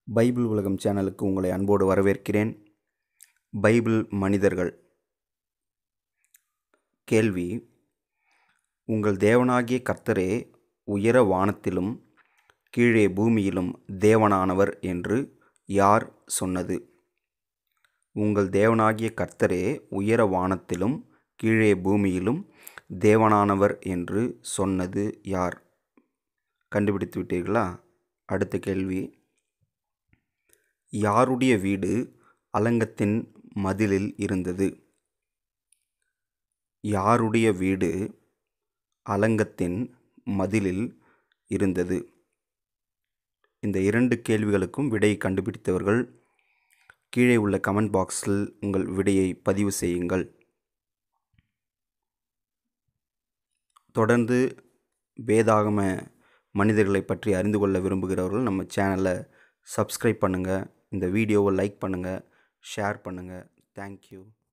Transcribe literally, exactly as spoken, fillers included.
Bible உலகம் சேனலுக்கு உங்களை அன்போடு வரவேற்கிறேன். பைபிள் மனிதர்கள். கேள்வி: உங்கள் தேவனாகிய கர்த்தரே உயர வானத்திலும் கீழே பூமியிலும் தேவனானவர் என்று யார் சொன்னது? உங்கள் தேவனாகிய கர்த்தரே உயர வானத்திலும் கீழே பூமியிலும் தேவனானவர் என்று சொன்னது யார்? கண்டுபிடித்து விட்டீர்களா? அடுத்த கேள்வி: யாருடைய வீடு அலங்கத்தின் மதிலில் இருந்தது? யாருடைய வீடு அலங்கத்தின் மதிலில் இருந்தது? இந்த இரண்டு கேள்விகளுக்கும் விடை கண்டுபிடித்தவர்கள் கீழே உள்ள கமெண்ட் பாக்ஸில் உங்கள் விடையை பதிவு செய்யுங்கள். தொடர்ந்து வேதாகம மனிதர்களை பற்றி அறிந்து கொள்ள விரும்புகிறவர்கள் நம்ம சேனலை சப்ஸ்கிரைப் பண்ணுங்கள். இந்த வீடியோவை லைக் பண்ணுங்கள், ஷேர் பண்ணுங்கள். தேங்க்யூ.